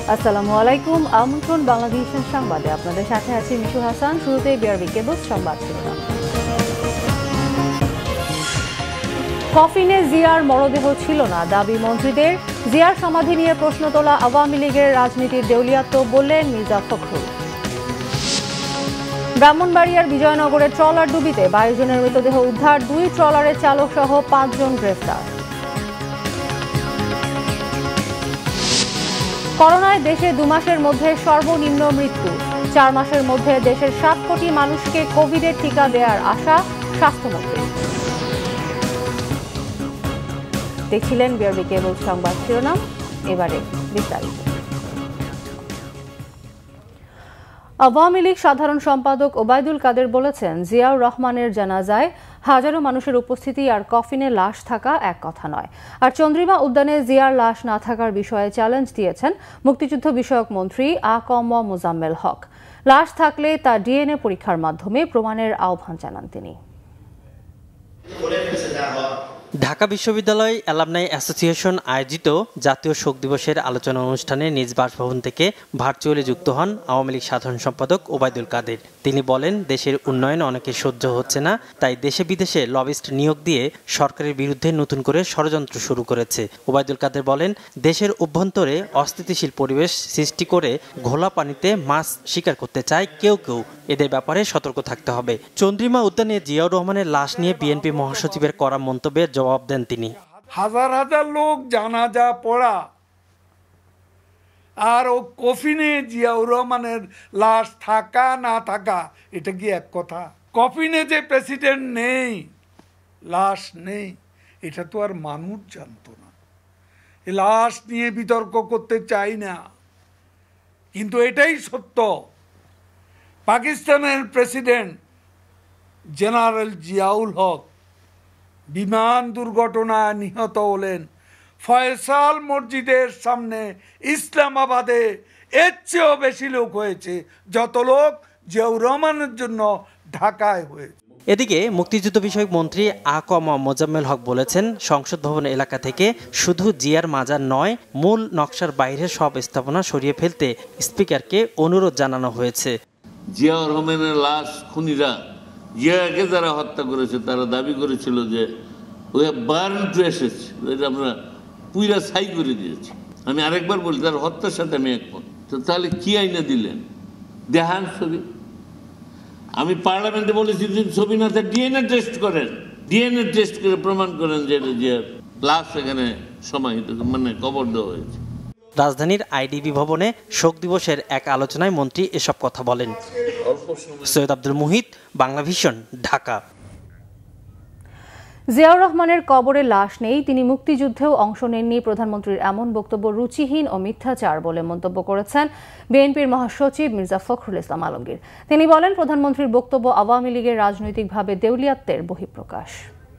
আসসালামু আলাইকুম। আমন্ত্রণ বাংলাদেশের সংবাদে আপনাদের সাথে আছি মিশু হাসান। শুরুতেই বিআরবি কেবলস সংবাদ শিরোনাম। কফিনে জিয়ার মরদেহ ছিল না, দাবি মন্ত্রীদের। জিয়ার সমাধি নিয়ে প্রশ্ন তোলা আওয়ামী লীগের রাজনীতির দেউলিয়াত্ব বললেন মির্জা ফখরুল। ব্রাহ্মণবাড়িয়ার বিজয়নগরের ট্রলার ডুবিতে 22 জনের মৃতদেহ উদ্ধার, 2 ট্রলারের চালক সহ 5 জন গ্রেফতার। করোনায় দেশে 2 মাসের মধ্যে সর্বনিম্ন মৃত্যু। 4 মাসের মধ্যে দেশের 7 কোটি মানুষকে কোভিডের টিকা দেওয়ার আশা স্বাস্থ্যমন্ত্রী। দেখছিলেন বিআরবি কেবল সংবাদ শিরোনাম, এবারে বিস্তারিত। আওয়ামী লীগ সাধারণ সম্পাদক ওবায়দুল কাদের বলেছেন, জিয়াউর রহমানের জানাজায় হাজারো মানুষের উপস্থিতি আর কফিনে লাশ থাকা এক কথা নয়। আর চন্দ্রিমা উদ্যানে জিয়ার লাশ না থাকার বিষয়ে চ্যালেঞ্জ দিয়েছেন মুক্তিযুদ্ধ বিষয়ক মন্ত্রী আ.ক.ম মোজাম্মেল হক। লাশ থাকলে তা ডিএনএ পরীক্ষার মাধ্যমে প্রমাণের আহ্বান জানান তিনি। ঢাকা বিশ্ববিদ্যালয় অ্যালামনাই অ্যাসোসিয়েশন আয়োজিত জাতীয় শোক দিবসের আলোচনা অনুষ্ঠানে নিজ বাসভবন থেকে ভার্চুয়ালি যুক্ত হন আওয়ামী লীগ সাধারণ সম্পাদক ওবায়দুল কাদের। তিনি বলেন, দেশের উন্নয়ন অনেকে সহ্য হচ্ছে না, তাই দেশে বিদেশে লবিস্ট নিয়োগ দিয়ে সরকারের বিরুদ্ধে নতুন করে ষড়যন্ত্র শুরু করেছে। ওবায়দুল কাদের বলেন, দেশের অভ্যন্তরে অস্থিতিশীল পরিবেশ সৃষ্টি করে ঘোলা পানিতে মাছ শিকার করতে চায় কেউ কেউ, এদের ব্যাপারে সতর্ক থাকতে হবে। চন্দ্রিমা উদ্যানে জিয়াউর রহমানের লাশ নিয়ে বিএনপি মহাসচিবের করা মন্তব্যের জবাব দেন তিনি। হাজার হাজার লোক জানাজা পড়া আর ও কফিনে জিয়াউর রহমানের লাশ থাকা না থাকা, এটা কি এক কথা? কফিনে যে প্রেসিডেন্ট নেই, লাশ নেই, এটা তো আর মানুষ জানতো না। এই লাশ নিয়ে বিতর্ক করতে চাই না, কিন্তু এটাই সত্য। পাকিস্তানের প্রেসিডেন্ট জেনারেল জিয়াউল হক বিমান দুর্ঘটনায় নিহত হলেন ফয়সাল মসজিদের সামনে ইসলামাবাদে। এর চেয়েও বেশি লোক হয়েছে যত লোক জিয়াউর রহমানের জন্য ঢাকায় হয়েছে। এদিকে মুক্তিযুদ্ধ বিষয়ক মন্ত্রী আ.ক.ম মোজাম্মেল হক বলেছেন, সংসদ ভবন এলাকা থেকে শুধু জিয়ার মাজার নয়, মূল নকশার বাইরের সব স্থাপনা সরিয়ে ফেলতে স্পিকারকে অনুরোধ জানানো হয়েছে। জিয়াউর রহমানের লাশ খুনিরা, জিয়াকে যারা হত্যা করেছে তারা দাবি করেছিল যে ওই বার্ন টু অ্যাশেজ, আমরা পুইরা ছাই করে দিয়েছি। আমি আরেকবার বলি, তার হত্যার সাথে আমি একমত। তো তাহলে কি আইনা দিলেন? দেখান ছবি। আমি পার্লামেন্টে বলেছি, ছবি না ডিএনএ টেস্ট করেন, ডিএনএ টেস্ট করে প্রমাণ করেন যে লাশ এখানে সমাহিত, মানে কবর দেওয়া হয়েছে। রাজধানীর আইডিবি ভবনে শোক দিবসের এক আলোচনায় মন্ত্রী এসব কথা বলেন। সৈয়দ আব্দুল মুহিত, বাংলাভিশন, ঢাকা। জিয়াউর রহমানের কবরে লাশ নেই, তিনি মুক্তিযুদ্ধেও অংশ নেননি, প্রধানমন্ত্রীর এমন বক্তব্য রুচিহীন ও মিথ্যাচার বলে মন্তব্য করেছেন বিএনপির মহাসচিব মির্জা ফখরুল ইসলাম আলমগীর। তিনি বলেন, প্রধানমন্ত্রীর বক্তব্য আওয়ামী লীগের রাজনৈতিকভাবে দেউলিয়াত্বের বহিঃপ্রকাশ।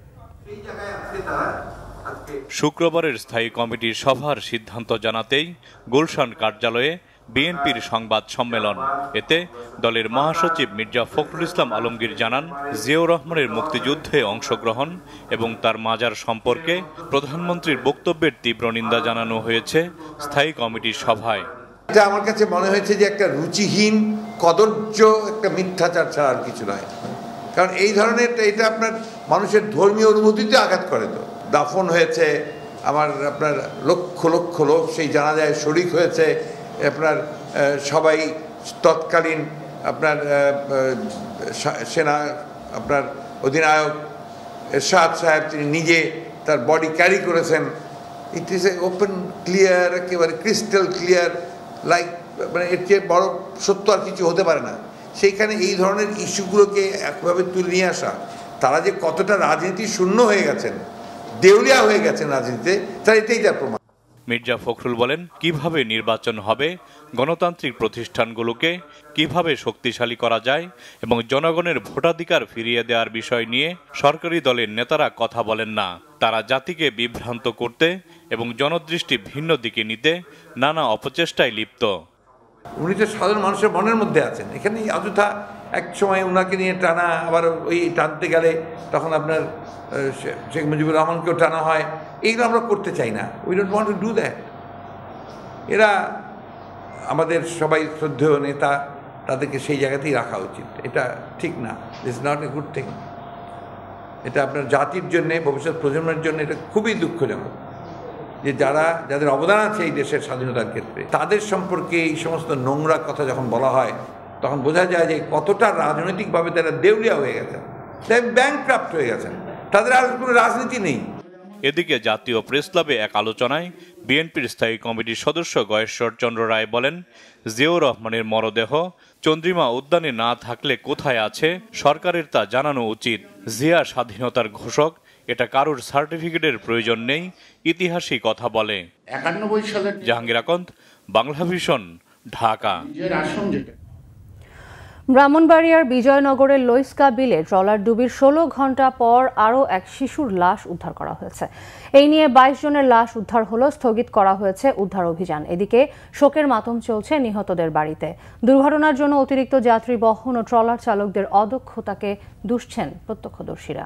শুক্রবারের স্থায়ী কমিটির সভার সিদ্ধান্ত জানাতেই গুলশান কার্যালয়ে বিএনপির সংবাদ সম্মেলন। এতে দলের মহাসচিব মির্জা ফখরুল ইসলাম আলমগীর জানান, জিয়াউর রহমানের মুক্তিযুদ্ধে অংশগ্রহণ এবং তার মাজার সম্পর্কে প্রধানমন্ত্রীর বক্তব্যের তীব্র নিন্দা জানানো হয়েছে স্থায়ী কমিটির সভায়। এটা আমার কাছে মনে হয়েছে যে একটা রুচিহীন, কদর্য একটা মিথ্যাচার ছাড়া আর কিছু নয়। কারণ এই ধরনের, এটা আপনার মানুষের ধর্মীয় অনুভূতিতে আঘাত করে। তো দাফন হয়েছে, আপনার লক্ষ লক্ষ লোক সেই জানাজায় শরিক হয়েছে। আপনার সবাই তৎকালীন আপনার সেনা আপনার অধিনায়ক এরশাদ সাহেব, তিনি নিজে তার বডি ক্যারি করেছেন। It is a open clear, একেবারে ক্রিস্টাল ক্লিয়ার, লাইক মানে এর চেয়ে বড় সত্য আর কিছু হতে পারে না। সেইখানে এই ধরনের ইস্যুগুলোকে একভাবে তুলে নিয়ে আসা, তারা যে কতটা রাজনীতি শূন্য হয়ে গেছেন, দেউলিয়া হয়ে গেছেন রাজনীতিতে, তার এটাই তার প্রমাণ। মির্জা ফখরুল বলেন, কিভাবে নির্বাচন হবে, গণতান্ত্রিক প্রতিষ্ঠানগুলোকে কিভাবে শক্তিশালী করা যায় এবং জনগণের ভোটাধিকার ফিরিয়ে দেওয়ার বিষয় নিয়ে সরকারি দলের নেতারা কথা বলেন না। তারা জাতিকে বিভ্রান্ত করতে এবং জনদৃষ্টি ভিন্ন দিকে নিতে নানা অপচেষ্টায় লিপ্ত। উনি তো সাধারণ মানুষের মনের মধ্যে আছেন। এখানে অযথা এক সময় ওনাকে নিয়ে টানা, আবার ওই টানতে গেলে তখন আপনার শেখ মুজিবুর রহমানকেও টানা হয়। এইগুলো আমরা করতে চাই না। We don't want to do that. এরা আমাদের সবাই শ্রদ্ধেয় নেতা, তাদেরকে সেই জায়গাতেই রাখা উচিত। এটা ঠিক না, it's not a good thing. এটা আপনার জাতির জন্যে, ভবিষ্যৎ প্রজন্মের জন্য এটা খুবই দুঃখজনক যে যাদের অবদান আছে এই দেশের স্বাধীনতার ক্ষেত্রে, তাদের সম্পর্কে এই সমস্ত নোংরা কথা যখন বলা হয় তখন বোঝা যায় যে কতটা রাজনৈতিকভাবে তারা দেউলিয়া হয়ে গেছেন, ব্যাংকক্রাফট হয়ে গেছেন, তাদের আর কোনো রাজনীতি নেই। এদিকে জাতীয় প্রেস ক্লাবে এক আলোচনায় বিএনপির স্থায়ী কমিটির সদস্য গয়েশ্বর চন্দ্র রায় বলেন, জিয়াউর রহমানের মরদেহ চন্দ্রিমা উদ্যানে না থাকলে কোথায় আছে সরকারের তা জানানো উচিত। জিয়া স্বাধীনতার ঘোষক, এটা কারোর সার্টিফিকেটের প্রয়োজন নেই, ইতিহাসই কথা বলে। 91 সালের জাহাঙ্গীর আকন্দ, বাংলা ভিশন, ঢাকা। ব্রাহ্মণবাড়িয়ার বিজয়নগরের লইস্কা বিলে ট্রলার ডুবির 16 ঘন্টা পর আরও এক শিশুর লাশ উদ্ধার করা হয়েছে। এই নিয়ে 22 জনের লাশ উদ্ধার হলো, স্থগিত করা হয়েছে উদ্ধার অভিযান। এদিকে শোকের মাতম চলছে নিহতদের বাড়িতে। দুর্ঘটনার জন্য অতিরিক্ত যাত্রী বহন ও ট্রলার চালকদের অদক্ষতাকে দুষছেন প্রত্যক্ষদর্শীরা।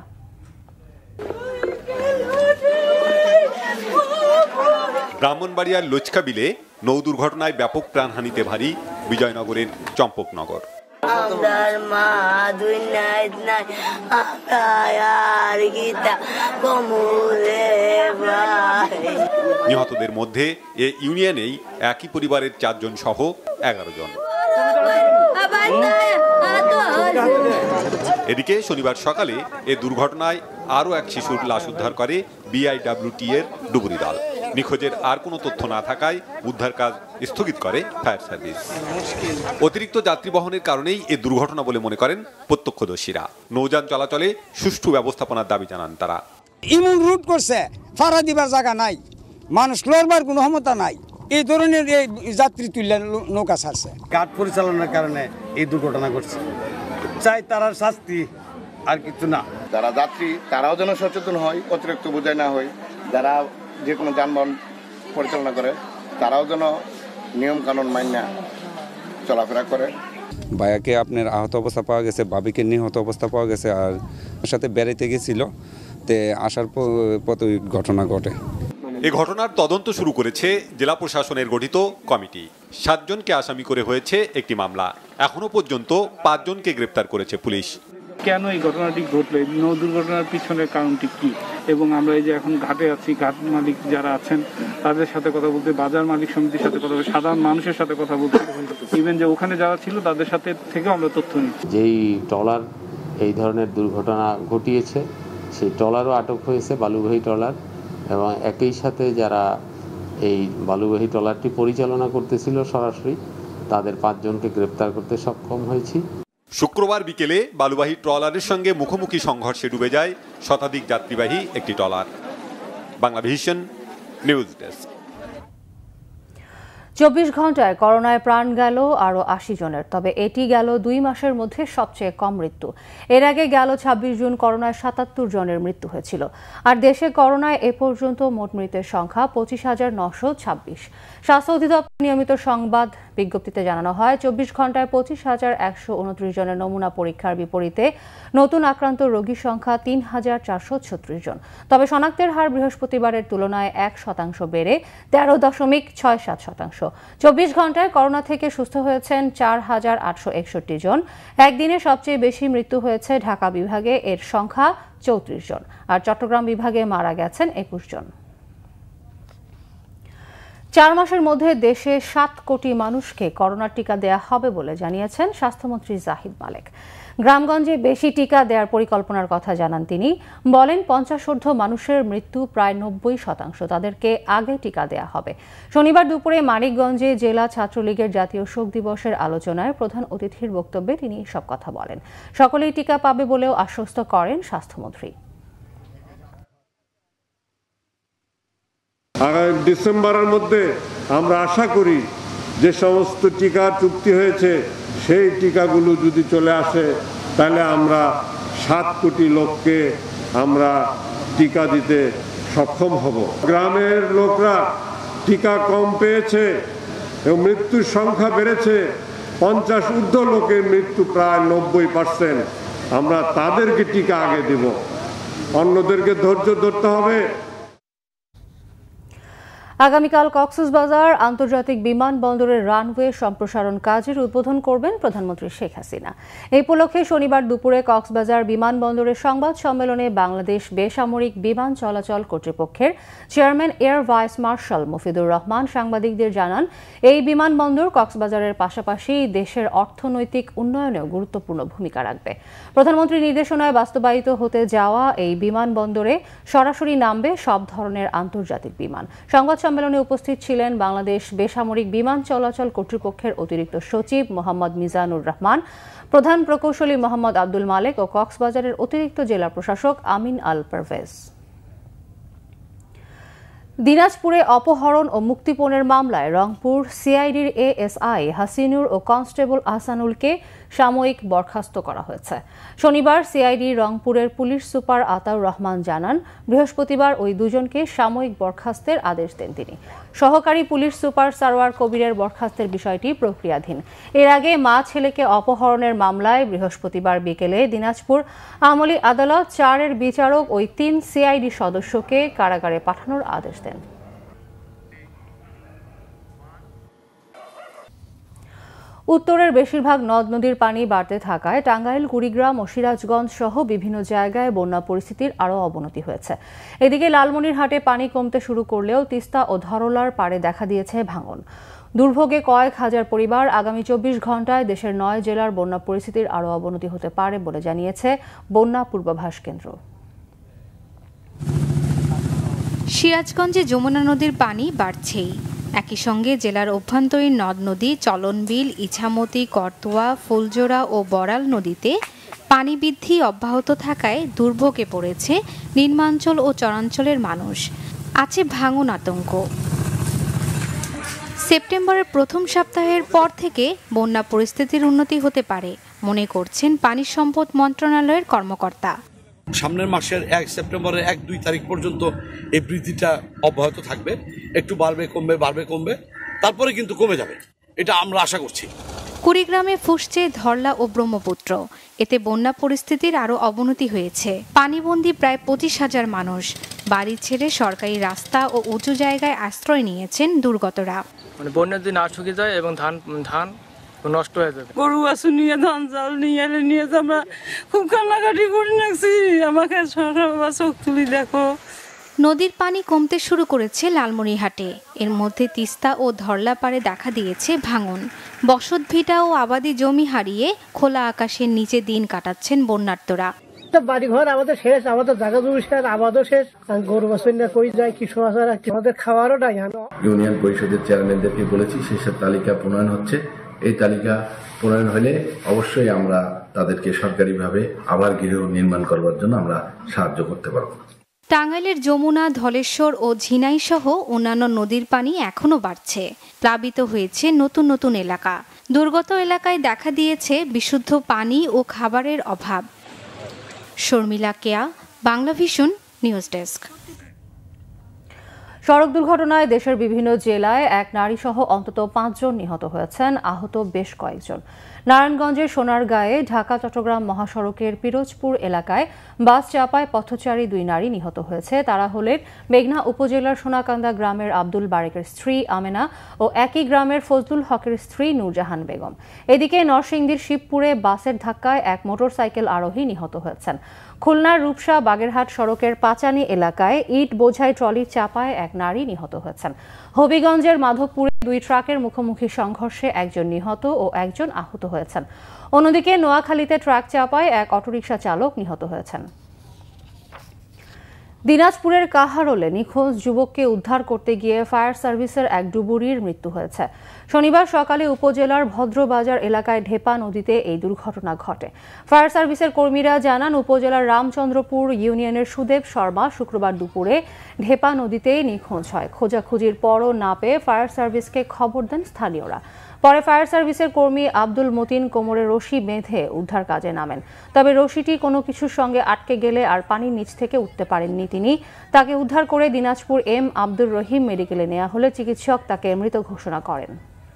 ব্রাহ্মণবাড়িয়ার লইস্কা বিলে নৌ দুর্ঘটনায় ব্যাপক প্রাণহানিতে ভারী বিজয়নগরের চম্পকনগর। নিহতদের মধ্যে এ ইউনিয়নেই একই পরিবারের 4 জন সহ 11 জন। এদিকে শনিবার সকালে এ দুর্ঘটনায় আরও এক শিশুর লাশ উদ্ধার করে বিআইডব্লিউটি এর ডুবুরি দল। নিখোঁজের আর কোনো তথ্য না থাকায় উদ্ধার কাজ স্থগিত করে ফায়ার সার্ভিস। অতিরিক্ত যাত্রী বহনের কারণেই এ দুর্ঘটনা বলে মনে করেন প্রত্যক্ষদর্শীরা। নৌযান চলাচলে সুষ্ঠু ব্যবস্থাপনার দাবি জানান তারা। ইমন রুট করছে, ফাড়া দিবার জায়গা নাই, মানুষ লড়বার কোনো ক্ষমতা নাই, এই ধরনের এই যাত্রী তুললে নৌকা ছাড়ছে। ঘাট পরিচালনার কারণে এই দুর্ঘটনা ঘটছে, চাই তার শাস্তি, আর কিছু না। যারা যাত্রী তারাও যেন সচেতন হয়, অতিরিক্ত বোঝাই না হয়। যারা যে কোনো যানবাহন পরিচালনা করে তারাও যেন নিয়ম কানুন মান্য চলাফেরা করে। ভাইয়াকে আপনার আহত অবস্থা পাওয়া গেছে, বাবিকে নিহত অবস্থা পাওয়া গেছে, আর সাথে বেড়াইতে গেছিল, তে আসার পথে ঘটনা ঘটে। এই ঘটনার তদন্ত শুরু করেছে জেলা প্রশাসনের গঠিত কমিটি। 7 জনকে আসামি করে হয়েছে একটি মামলা। এখনো পর্যন্ত 5 জনকে গ্রেপ্তার করেছে পুলিশ। কেন এই ঘটনাটি ঘটলো, নৌ দুর্ঘটনার পিছনের কারণটি কি, এবং আমরা এই যে এখন ঘাটে আছি, ঘাট মালিক যারা আছেন তাদের সাথে কথা বলতে, বাজার মালিক সমিতির সাথে কথা বলতে, সাধারণ মানুষের সাথে কথা বলতে, ইভেন যে ওখানে যারা ছিল তাদের সাথে থেকেও আমরা তথ্য নিচ্ছি। যেই ট্রলার এই ধরনের দুর্ঘটনা ঘটিয়েছে সেই ট্রলারও আটক হয়েছে, বালুবাহী ট্রলার, এবং একই সাথে যারা এই বালুবাহী ট্রলারটি পরিচালনা করতেছিল সরাসরি, তাদের 5 জনকে গ্রেপ্তার করতে সক্ষম হয়েছি। শুক্রবার বিকেলে বালুবাহী ট্রলারের সঙ্গে মুখোমুখি সংঘর্ষে ডুবে যায় শতাধিক যাত্রীবাহী একটি ট্রলার। Bangla vision news desk. 24 ঘন্টায় করোনায় প্রাণ গেল আরও 80 জনের, তবে এটি গেল 2 মাসের মধ্যে সবচেয়ে কম মৃত্যু। এর আগে গেল 26 জুন করোনায় 77 জনের মৃত্যু হয়েছিল। আর দেশে করোনায় এ পর্যন্ত মোট মৃতের সংখ্যা 25,926। স্বাস্থ্য অধিদপ্তর নিয়মিত সংবাদ বিজ্ঞপ্তিতে জানানো হয়, 24 ঘন্টায় 25,129 জনের নমুনা পরীক্ষার বিপরীতে নতুন আক্রান্ত রোগীর সংখ্যা 3,436 জন। তবে শনাক্তের হার বৃহস্পতিবারের তুলনায় 1% বেড়ে 13.67%। 24 ঘন্টায় করোনা থেকে সুস্থ হয়েছেন 4,861 জন। একদিনে সবচেয়ে বেশি মৃত্যু হয়েছে ঢাকা বিভাগে, এর সংখ্যা 34 জন। আর চট্টগ্রাম বিভাগে মারা গেছেন 21 জন। 4 মাসের মধ্যে দেশে 7 কোটি মানুষকে করোনার টিকা দেয়া হবে বলে জানিয়েছেন স্বাস্থ্যমন্ত্রী জাহিদ মালেক। গ্রামগঞ্জে বেশি টিকা দেওয়ার পরিকল্পনার কথা জানান তিনি। বলেন 50 মানুষের মৃত্যু প্রায় 90%, তাদেরকে আগে টিকা দেয়া হবে। শনিবার দুপুরে মানিকগঞ্জে জেলা ছাত্রলীগের জাতীয় শোক দিবসের আলোচনায় প্রধান অতিথির বক্তব্যে তিনি এসব কথা বলেন। সকলেই টিকা পাবে বলেও আশ্বস্ত করেন স্বাস্থ্যমন্ত্রী। আগামী ডিসেম্বরের মধ্যে আমরা আশা করি যে সমস্ত টিকা চুক্তি হয়েছে সেই টিকাগুলো যদি চলে আসে তাহলে আমরা 7 কোটি লোককে আমরা টিকা দিতে সক্ষম হব। গ্রামের লোকরা টিকা কম পেয়েছে এবং মৃত্যুর সংখ্যা বেড়েছে, 50 ঊর্ধ্ব লোকের মৃত্যু প্রায় 90%। আমরা তাদেরকে টিকা আগে দেব, অন্যদেরকে ধৈর্য ধরতে হবে। আগামীকাল কক্সবাজার আন্তর্জাতিক বিমানবন্দরের রানওয়ে সম্প্রসারণ কাজের উদ্বোধন করবেন প্রধানমন্ত্রী শেখ হাসিনা। এই উপলক্ষে শনিবার দুপুরে কক্সবাজার বিমানবন্দরের সংবাদ সম্মেলনে বাংলাদেশ বেসামরিক বিমান চলাচল কর্তৃপক্ষের chairman air vice marshal Mofidur Rahman সাংবাদিকদের জানান, এই বিমানবন্দর কক্সবাজারের পাশাপাশি দেশের অর্থনৈতিক উন্নয়নেও গুরুত্বপূর্ণ ভূমিকা রাখবে। প্রধানমন্ত্রীর নির্দেশনায় বাস্তবায়িত হতে যাওয়া এই বিমানবন্দরে সরাসরি নামবে সব ধরনের আন্তর্জাতিক বিমান। সংবাদ সম্মেলনে উপস্থিত ছিলেন বাংলাদেশ বেসামরিক বিমান চলাচল কর্তৃপক্ষের অতিরিক্ত সচিব মোহাম্মদ মিজানুর রহমান, প্রধান প্রকৌশলী মোহাম্মদ আব্দুল মালেক ও কক্সবাজারের অতিরিক্ত জেলা প্রশাসক আমিন আল পারভেজ। দিনাজপুরে অপহরণ ও মুক্তিপণের মামলায় রংপুর সিআইডির এএসআই হাসিনুর ও কনস্টেবল আহসানুলকে সাময়িক বরখাস্ত করা হয়েছে। শনিবার সিআইডি রংপুরের পুলিশ সুপার আতাউর রহমান জানান, বৃহস্পতিবার ওই দুজনকে সাময়িক বরখাস্তের আদেশ দেন তিনি। সহকারী পুলিশ সুপার সারওয়ার কবিরের বরখাস্তের বিষয়টি প্রক্রিয়াধীন। এর আগে মা ছেলেকে অপহরণের মামলায় বৃহস্পতিবার বিকেলে দিনাজপুর আমলি আদালত 4-এর বিচারক ওই 3 সিআইডি সদস্যকে কারাগারে পাঠানোর আদেশ দেন। উত্তরের বেশিরভাগ নদ নদীর পানি বাড়তে থাকায় টাঙ্গাইল, কুড়িগ্রাম ও সিরাজগঞ্জ সহ বিভিন্ন জায়গায় বন্যা পরিস্থিতির আরও অবনতি হয়েছে। এদিকে লালমনিরহাটে পানি কমতে শুরু করলেও তিস্তা ও ধরলার পাড়ে দেখা দিয়েছে ভাঙন। দুর্ভোগে কয়েক হাজার পরিবার। আগামী 24 ঘন্টায় দেশের 9 জেলার বন্যা পরিস্থিতির আরও অবনতি হতে পারে বলে জানিয়েছে বন্যা পূর্বাভাস কেন্দ্র। সিরাজগঞ্জে যমুনা নদীর পানি বাড়ছেই। একই সঙ্গে জেলার অভ্যন্তরীণ নদ নদী চলনবিল, ইছামতি, করতোয়া, ফুলজোড়া ও বড়াল নদীতে পানি বৃদ্ধি অব্যাহত থাকায় দুর্ভোগে পড়েছে নিম্নাঞ্চল ও চরাঞ্চলের মানুষ। আছে ভাঙন আতঙ্ক। সেপ্টেম্বরের প্রথম সপ্তাহের পর থেকে বন্যা পরিস্থিতির উন্নতি হতে পারে মনে করছেন পানি সম্পদ মন্ত্রণালয়ের কর্মকর্তা। সামনের মাসের 1 সেপ্টেম্বরের 1-2 তারিখ পর্যন্ত এই বৃদ্ধিটা অব্যাহত থাকবে। একটু বাড়বে কমবে, তারপরে কিন্তু কমে যাবে, এটা আমরা আশা করছি। কুড়িগ্রামে ফুসছে ধরলা ও ব্রহ্মপুত্র। এতে বন্যা পরিস্থিতির আরও অবনতি হয়েছে। পানিবন্দী প্রায় 25,000 মানুষ। বাড়ি ছেড়ে সরকারি রাস্তা ও উঁচু জায়গায় আশ্রয় নিয়েছেন দুর্গতরা। বন্যা যদি না শুকিয়ে যায় এবং ধান নষ্ট হয়ে যাবে। গরু বাছুর নিয়ে ধান চাল নিয়ে আমরা খুব কান্নাকাটি করে রাখছি। আমাকে চোখ তুলি দেখো। নদীর পানি কমতে শুরু করেছে লালমনিরহাটে। এর মধ্যে তিস্তা ও ধরলা পাড়ে দেখা দিয়েছে ভাঙন। বসতভিটা ও আবাদি জমি হারিয়ে খোলা আকাশের নিচে দিন কাটাচ্ছেন বন্যার্তরা। বাড়িঘর আমাদের শেষ, আমাদের জায়গা জমি শেষ, আবাদও শেষ। গরু বাছুর না কই যায়, কৃষক আমাদের খাওয়ারও নাই। ইউনিয়ন পরিষদের চেয়ারম্যানদেরকে বলেছি সেসব তালিকা প্রণয়ন হচ্ছে। এই তালিকা প্রণয়ন হলে অবশ্যই আমরা তাদেরকে সরকারিভাবে আবার গৃহ নির্মাণ করবার জন্য আমরা সাহায্য করতে পারব। টাঙ্গাইলের যমুনা, ধলেশ্বর ও ঝিনাই সহ অন্যান্য নদীর পানি এখনও বাড়ছে। প্লাবিত হয়েছে নতুন নতুন এলাকা। দুর্গত এলাকায় দেখা দিয়েছে বিশুদ্ধ পানি ও খাবারের অভাব। Sharmila Keya, Bangla vision, news desk. সড়ক দুর্ঘটনায় দেশের বিভিন্ন জেলায় এক নারী সহ অন্তত 5 জন নিহত হয়েছেন, আহত বেশ কয়েকজন। নারায়ণগঞ্জের সোনারগাঁয়ে ঢাকা-চট্টগ্রাম মহাসড়কের পিরোজপুর এলাকায় বাস চাপায় পথচারী 2 নারী নিহত হয়েছে। তারা হলেন মেঘনা উপজেলার সোনাকান্দা গ্রামের আব্দুল বারেকের স্ত্রী আমেনা ও একই গ্রামের ফজলুল হকের স্ত্রী নূরজাহান বেগম। এদিকে নরসিংদীর শিবপুরে বাসের ধাক্কায় এক মোটরসাইকেল আরোহী নিহত হয়েছেন। খুলনার রূপসা বাগেরহাট সড়কের পাচানি এলাকায় ইট বোঝাই ট্রলি চাপায় এক নারী নিহত হয়েছেন। হবিগঞ্জের মাধবপুরে 2 ট্রাকের মুখোমুখি সংঘর্ষে একজন নিহত ও একজন আহত হয়েছেন। অন্যদিকে নোয়াখালীতে ট্রাক চাপায় এক অটোরিকশা চালক নিহত হয়েছেন। দিনাজপুরের কাহারোলে নিখোঁজ যুবককে উদ্ধার করতে গিয়ে ফায়ার সার্ভিসের এক ডুবুরির মৃত্যু হয়েছে। শনিবার সকালে উপজেলার ভদ্রবাজার এলাকায় ঢেপা নদীতে এই দুর্ঘটনা ঘটে। ফায়ার সার্ভিসের কর্মীরা জানান, উপজেলার রামচন্দ্রপুর ইউনিয়নের সুদেব শর্মা শুক্রবার দুপুরে ঢেপা নদীতে নিখোঁজ হয়। খোঁজাখুঁজির পরও না পেয়ে ফায়ার সার্ভিসকে খবর দেন স্থানীয়রা। পরে ফায়ার সার্ভিসের কর্মী আব্দুল মতিন কোমরে রশি বেঁধে উদ্ধার কাজে নামেন। তবে রশিটি কোনো কিছুর সঙ্গে আটকে গেলে আর পানির নিচ থেকে উঠতে পারেননি তিনি। তাকে উদ্ধার করে দিনাজপুর এম আব্দুর রহিম মেডিকেলে নেওয়া হলে চিকিৎসক তাকে মৃত ঘোষণা করেন।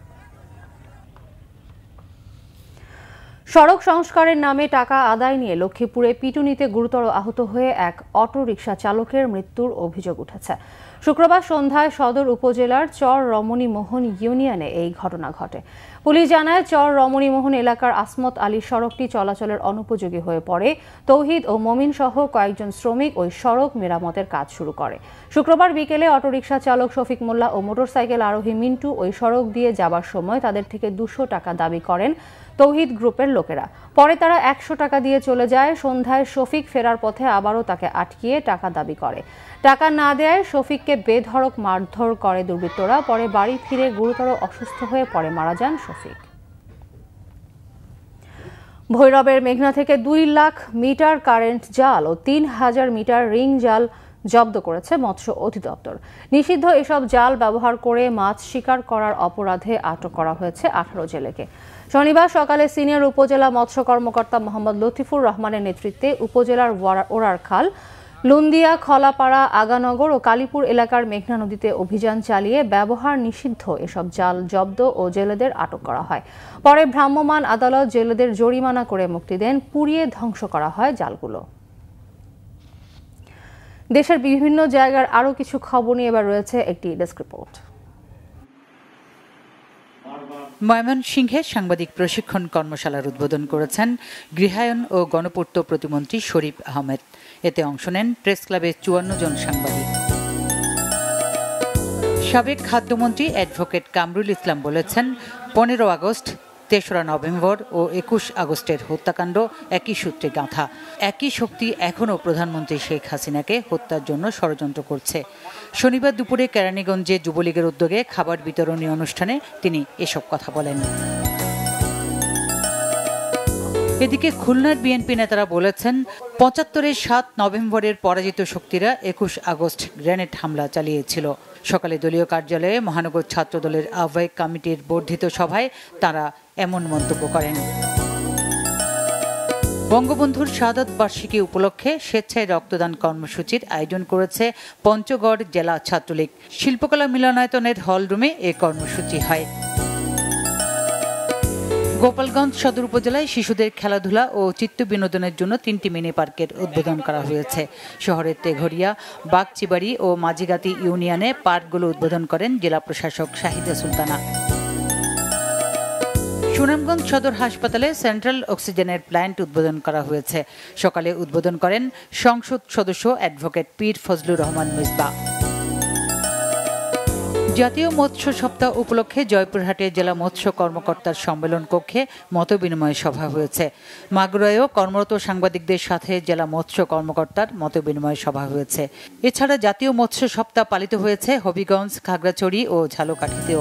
সড়ক সংস্কারের নামে টাকা আদায় নিয়ে লক্ষ্মীপুরে পিটুনিতে গুরুতর আহত হয়ে এক অটো রিকশা চালকের মৃত্যুর অভিযোগ উঠেছে। শুক্রবার সন্ধ্যায় সদর উপজেলার চর রমণীমোহন ইউনিয়নে এই ঘটনা ঘটে। পুলিশ জানায়, চর রমণীমোহন এলাকার আসমত আলী সড়কটি চলাচলের অনুপযোগী হয়ে পড়ে। তৌহিদ ও মমিন সহ কয়েকজন শ্রমিক ওই সড়ক মেরামতের কাজ শুরু করে। শুক্রবার বিকেলে অটোরিকশা চালক শফিক মোল্লা ও মোটরসাইকেল আরোহী মিন্টু ওই সড়ক দিয়ে যাবার সময় তাদের থেকে 200 টাকা দাবি করেন তৌহিদ গ্রুপের লোকেরা। পরে তারা 100 টাকা দিয়ে চলে যায়। সন্ধ্যায় শফিক ফেরার পথে আবারও তাকে আটকিয়ে টাকা দাবি করে। টাকা না দেয় শফিককে বেধড়ক মারধর করে দুর্বৃত্তরা। পরে বাড়ি ফিরে গুরুতর অসুস্থ হয়ে পরে মারা যান শফিক। ভৈরবের মেঘনা থেকে 2 লাখ মিটার কারেন্ট জাল ও 3000 মিটার রিং জাল জব্দ করেছে মৎস্য অধিদপ্তর। নিষিদ্ধ এসব জাল ব্যবহার করে মাছ শিকার করার অপরাধে আটক করা হয়েছে 18 জেলেকে। শনিবার সকালে সিনিয়র উপজেলা মৎস্য কর্মকর্তা মোহাম্মদ লতিফুর রহমানের নেতৃত্বে উপজেলার ওরারখাল, লুন্দিয়া, খলাপাড়া, আগানগর ও কালীপুর এলাকার মেঘনা নদীতে অভিযান চালিয়ে ব্যবহার নিষিদ্ধ এসব জাল জব্দ ও জেলেদের আটক করা হয়। পরে ভ্রাম্যমাণ আদালত জেলেদের জরিমানা করে মুক্তি দেন। পুড়িয়ে ধ্বংস করা হয় জালগুলো। দেশের বিভিন্ন জায়গার আরও কিছু খবর নিয়ে এবার রয়েছে একটি ডেস্ক রিপোর্ট। ময়মনসিংহে সাংবাদিক প্রশিক্ষণ কর্মশালার উদ্বোধন করেছেন গৃহায়ন ও গণপূর্ত প্রতিমন্ত্রী শরীফ আহমেদ। এতে অংশ নেন প্রেস ক্লাবের 54 জন সাংবাদিক। সাবেক খাদ্যমন্ত্রী অ্যাডভোকেট কামরুল ইসলাম বলেছেন, 15 আগস্ট, 3রা নভেম্বর ও 21 আগস্টের হত্যাকাণ্ড একই সূত্রে গাঁথা। একই শক্তি এখনও প্রধানমন্ত্রী শেখ হাসিনাকে হত্যার জন্য ষড়যন্ত্র করছে। শনিবার দুপুরে কেরানীগঞ্জে যুবলীগের উদ্যোগে খাবার বিতরণী অনুষ্ঠানে তিনি এসব কথা বলেন। এদিকে খুলনার বিএনপি নেতারা বলেছেন, 75-এর 7 নভেম্বরের পরাজিত শক্তিরা 21 আগস্ট গ্রেনেড হামলা চালিয়েছিল। সকালে দলীয় কার্যালয়ে মহানগর ছাত্রদলের আহ্বায়ক কমিটির বর্ধিত সভায় তারা এমন মন্তব্য করেন। বঙ্গবন্ধুর শাহাদত বার্ষিকী উপলক্ষে স্বেচ্ছায় রক্তদান কর্মসূচির আয়োজন করেছে পঞ্চগড় জেলা ছাত্রলীগ। শিল্পকলা মিলনায়তনের হলরুমে এ কর্মসূচি হয়। গোপালগঞ্জ সদর উপজেলায় শিশুদের খেলাধুলা ও চিত্ত বিনোদনের জন্য 3টি মিনি পার্কের উদ্বোধন করা হয়েছে। শহরের তেঘরিয়া, বাগচিবাড়ি ও মাঝিগাতি ইউনিয়নে পার্কগুলো উদ্বোধন করেন জেলা প্রশাসক শাহিদা সুলতানা। সুনামগঞ্জ সদর হাসপাতালে সেন্ট্রাল অক্সিজেনের প্ল্যান্ট উদ্বোধন করা হয়েছে। সকালে উদ্বোধন করেন সংসদ সদস্য অ্যাডভোকেট পীর ফজলুর রহমান মিসবা। জাতীয় মৎস্য সপ্তাহ উপলক্ষে জয়পুরহাটে জেলা মৎস্য কর্মকর্তার সম্মেলন কক্ষে মতবিনিময় সভা হয়েছে। মাগুরায়ও কর্মরত সাংবাদিকদের সাথে জেলা মৎস্য কর্মকর্তার মতবিনিময় সভা হয়েছে। এছাড়া জাতীয় মৎস্য সপ্তাহ পালিত হয়েছে হবিগঞ্জ, খাগড়াছড়ি ও ঝালকাঠিতেও।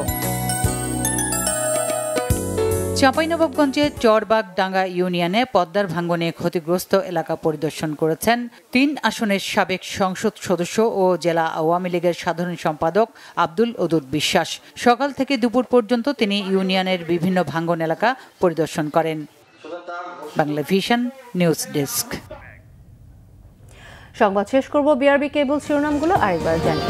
চাঁপাইনবাবগঞ্জের চরবাগডাঙ্গা ইউনিয়নে পদ্মার ভাঙ্গনে ক্ষতিগ্রস্ত এলাকা পরিদর্শন করেছেন 3 আসনের সাবেক সংসদ সদস্য ও জেলা আওয়ামী লীগের সাধারণ সম্পাদক আব্দুল ওদুদ বিশ্বাস। সকাল থেকে দুপুর পর্যন্ত তিনি ইউনিয়নের বিভিন্ন ভাঙ্গন এলাকা পরিদর্শন করেন। Bangla vision news desk. সংবাদ শেষ করব বিআরবি কেবল শিরোনামগুলো আরেকবার জানিয়ে।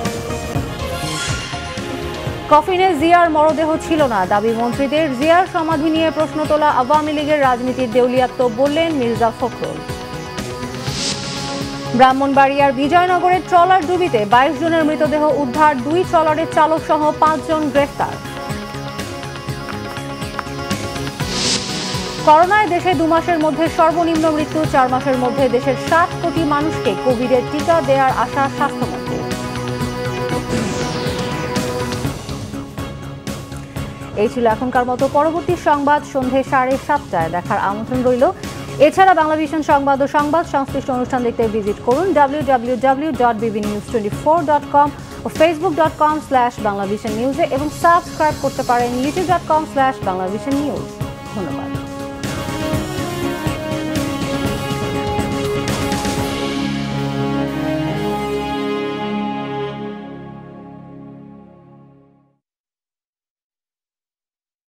কফিনে জিয়ার মরদেহ ছিল না, দাবি মন্ত্রীদের। জিয়ার সমাধি নিয়ে প্রশ্ন তোলা আওয়ামী লীগের রাজনীতির দেউলিয়াত্ব, বললেন মির্জা ফখরুল। ব্রাহ্মণবাড়িয়ার বিজয়নগরের ট্রলার ডুবিতে 22 জনের মৃতদেহ উদ্ধার, 2 ট্রলারের চালক সহ 5 জন গ্রেফতার। করোনায় দেশে 2 মাসের মধ্যে সর্বনিম্ন মৃত্যু, 4 মাসের মধ্যে দেশের 7 কোটি মানুষকে কোভিডের টিকা দেওয়ার আশা স্বাস্থ্যমন্ত্রী। এই ছিল এখনকার মতো। পরবর্তী সংবাদ সন্ধ্যে 7:30টায় দেখার আমন্ত্রণ রইল। এছাড়া বাংলা ভিশন সংবাদ ও সংবাদ সংশ্লিষ্ট অনুষ্ঠান দেখতে ভিজিট করুন www.bbnews24.com ও facebook.com/banglavisionnews এবং সাবস্ক্রাইব করতে পারেন youtube.com/banglavisionnews। ধন্যবাদ।